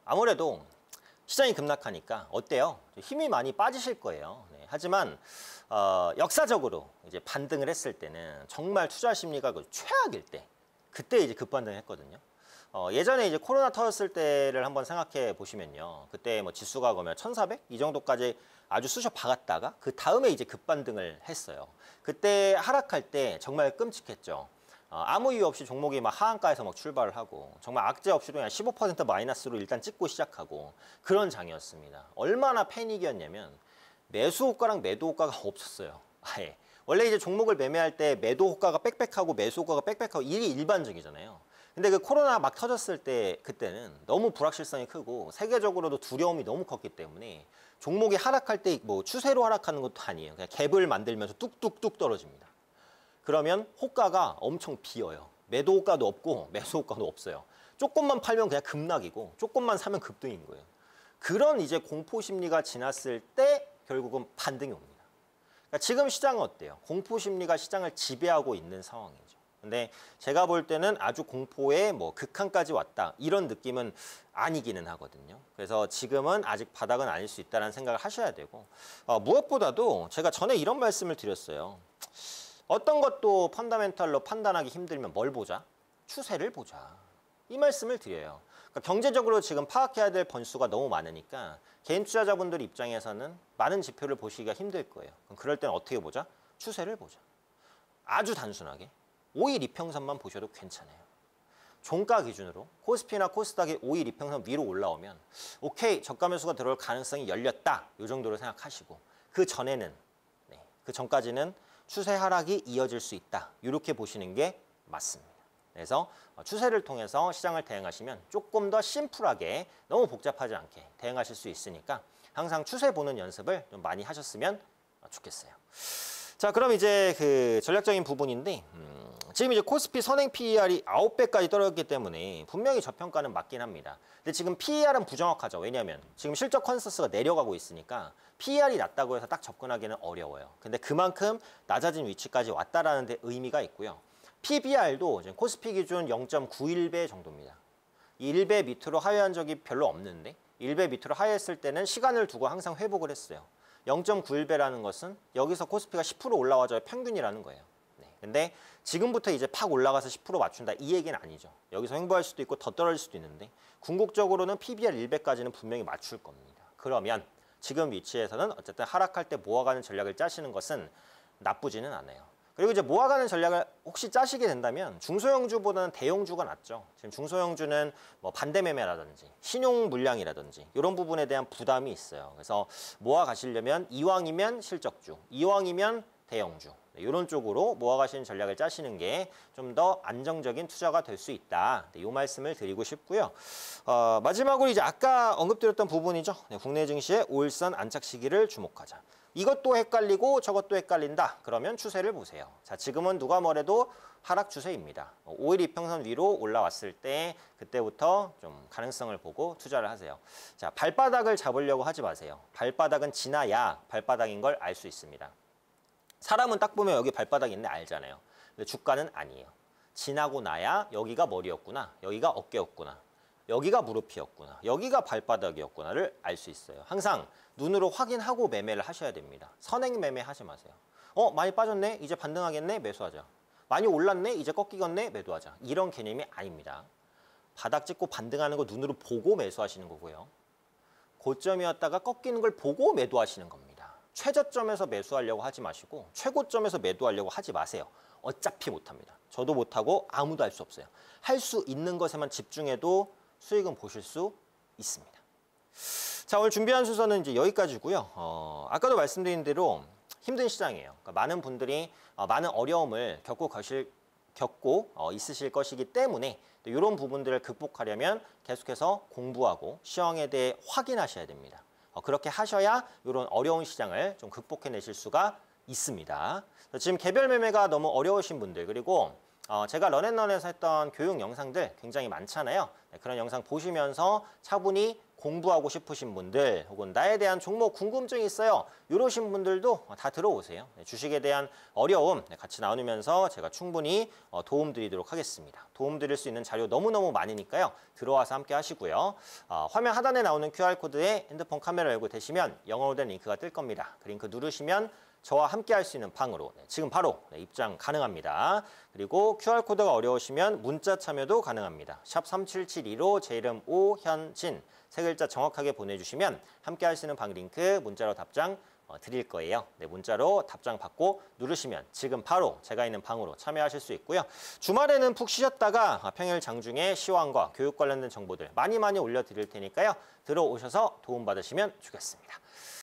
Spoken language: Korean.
아무래도 시장이 급락하니까 어때요? 힘이 많이 빠지실 거예요. 네, 하지만 역사적으로 이제 반등을 했을 때는 정말 투자 심리가 최악일 때 그때 이제 급반등을 했거든요. 예전에 이제 코로나 터졌을 때를 한번 생각해 보시면요. 그때 뭐 지수가 그러면 1400? 이 정도까지 아주 쑤셔 박았다가 그 다음에 이제 급반등을 했어요. 그때 하락할 때 정말 끔찍했죠. 아무 이유 없이 종목이 막 하한가에서 막 출발을 하고 정말 악재 없이도 그냥 15% 마이너스로 일단 찍고 시작하고 그런 장이었습니다. 얼마나 패닉이었냐면 매수 호가랑 매도 호가가 없었어요. 아예. 원래 이제 종목을 매매할 때 매도 호가가 빽빽하고 매수 호가가 빽빽하고 이게 일반적이잖아요. 근데 그 코로나 막 터졌을 때 그때는 너무 불확실성이 크고 세계적으로도 두려움이 너무 컸기 때문에 종목이 하락할 때 뭐 추세로 하락하는 것도 아니에요. 그냥 갭을 만들면서 뚝뚝뚝 떨어집니다. 그러면 호가가 엄청 비어요. 매도 호가도 없고 매수 호가도 없어요. 조금만 팔면 그냥 급락이고 조금만 사면 급등인 거예요. 그런 이제 공포 심리가 지났을 때 결국은 반등이 옵니다. 그러니까 지금 시장은 어때요? 공포 심리가 시장을 지배하고 있는 상황이죠. 근데 제가 볼 때는 아주 공포의 뭐 극한까지 왔다 이런 느낌은 아니기는 하거든요. 그래서 지금은 아직 바닥은 아닐 수 있다는 생각을 하셔야 되고 무엇보다도 제가 전에 이런 말씀을 드렸어요. 어떤 것도 펀더멘털로 판단하기 힘들면 뭘 보자? 추세를 보자. 이 말씀을 드려요. 그러니까 경제적으로 지금 파악해야 될 변수가 너무 많으니까 개인 투자자분들 입장에서는 많은 지표를 보시기가 힘들 거예요. 그럼 그럴 때는 어떻게 보자? 추세를 보자. 아주 단순하게 5일 이평선만 보셔도 괜찮아요. 종가 기준으로 코스피나 코스닥이 5일 이평선 위로 올라오면 오케이, 저가 매수가 들어올 가능성이 열렸다. 이 정도로 생각하시고 그 전에는 그 전까지는 추세 하락이 이어질 수 있다. 이렇게 보시는 게 맞습니다. 그래서 추세를 통해서 시장을 대응하시면 조금 더 심플하게 너무 복잡하지 않게 대응하실 수 있으니까 항상 추세 보는 연습을 좀 많이 하셨으면 좋겠어요. 자, 그럼 이제 그 전략적인 부분인데 지금 이제 코스피 선행 PER이 9배까지 떨어졌기 때문에 분명히 저평가는 맞긴 합니다. 근데 지금 PER은 부정확하죠. 왜냐하면 지금 실적 컨센서스가 내려가고 있으니까 PER이 낮다고 해서 딱 접근하기는 어려워요. 근데 그만큼 낮아진 위치까지 왔다라는 데 의미가 있고요. PBR도 지금 코스피 기준 0.91배 정도입니다. 1배 밑으로 하회한 적이 별로 없는데 1배 밑으로 하회했을 때는 시간을 두고 항상 회복을 했어요. 0.91배라는 것은 여기서 코스피가 10% 올라와줘야 평균이라는 거예요. 근데 지금부터 이제 팍 올라가서 10% 맞춘다 이 얘기는 아니죠. 여기서 횡보할 수도 있고 더 떨어질 수도 있는데 궁극적으로는 PBR 1배까지는 분명히 맞출 겁니다. 그러면 지금 위치에서는 어쨌든 하락할 때 모아가는 전략을 짜시는 것은 나쁘지는 않아요. 그리고 이제 모아가는 전략을 혹시 짜시게 된다면 중소형주보다는 대형주가 낫죠. 지금 중소형주는 뭐 반대매매라든지 신용 물량이라든지 이런 부분에 대한 부담이 있어요. 그래서 모아가시려면 이왕이면 실적주, 이왕이면 대형주 이런 쪽으로 모아가시는 전략을 짜시는 게 좀 더 안정적인 투자가 될 수 있다. 이 말씀을 드리고 싶고요. 마지막으로 이제 아까 언급드렸던 부분이죠. 국내 증시의 5일선 안착 시기를 주목하자. 이것도 헷갈리고 저것도 헷갈린다. 그러면 추세를 보세요. 자, 지금은 누가 뭐래도 하락 추세입니다. 5일 이평선 위로 올라왔을 때 그때부터 좀 가능성을 보고 투자를 하세요. 자, 발바닥을 잡으려고 하지 마세요. 발바닥은 지나야 발바닥인 걸 알 수 있습니다. 사람은 딱 보면 여기 발바닥이 있네 알잖아요. 근데 주가는 아니에요. 지나고 나야 여기가 머리였구나, 여기가 어깨였구나, 여기가 무릎이었구나, 여기가 발바닥이었구나를 알 수 있어요. 항상 눈으로 확인하고 매매를 하셔야 됩니다. 선행 매매 하지 마세요. 많이 빠졌네? 이제 반등하겠네? 매수하자. 많이 올랐네? 이제 꺾이겠네? 매도하자. 이런 개념이 아닙니다. 바닥 찍고 반등하는 거 눈으로 보고 매수하시는 거고요. 고점이었다가 꺾이는 걸 보고 매도하시는 겁니다. 최저점에서 매수하려고 하지 마시고 최고점에서 매도하려고 하지 마세요. 어차피 못합니다. 저도 못하고 아무도 할 수 없어요. 할 수 있는 것에만 집중해도 수익은 보실 수 있습니다. 자, 오늘 준비한 순서는 이제 여기까지고요. 아까도 말씀드린 대로 힘든 시장이에요. 그러니까 많은 분들이 많은 어려움을 겪고 있으실 것이기 때문에 이런 부분들을 극복하려면 계속해서 공부하고 시황에 대해 확인하셔야 됩니다. 그렇게 하셔야 이런 어려운 시장을 좀 극복해내실 수가 있습니다. 지금 개별 매매가 너무 어려우신 분들 그리고 제가 런앤런에서 했던 교육 영상들 굉장히 많잖아요. 그런 영상 보시면서 차분히 공부하고 싶으신 분들 혹은 나에 대한 종목 궁금증이 있어요. 이러신 분들도 다 들어오세요. 주식에 대한 어려움 같이 나누면서 제가 충분히 도움 드리도록 하겠습니다. 도움 드릴 수 있는 자료 너무너무 많으니까요. 들어와서 함께 하시고요. 화면 하단에 나오는 QR코드에 핸드폰 카메라 열고 되시면 영어로 된 링크가 뜰 겁니다. 그 링크 누르시면 저와 함께 할 수 있는 방으로 지금 바로 입장 가능합니다. 그리고 QR코드가 어려우시면 문자 참여도 가능합니다. 샵 3772로 제 이름 오현진 세 글자 정확하게 보내주시면 함께 할 수 있는 방 링크 문자로 답장 드릴 거예요. 네, 문자로 답장 받고 누르시면 지금 바로 제가 있는 방으로 참여하실 수 있고요. 주말에는 푹 쉬셨다가 평일 장중에 시황과 교육 관련된 정보들 많이 올려드릴 테니까요. 들어오셔서 도움받으시면 좋겠습니다.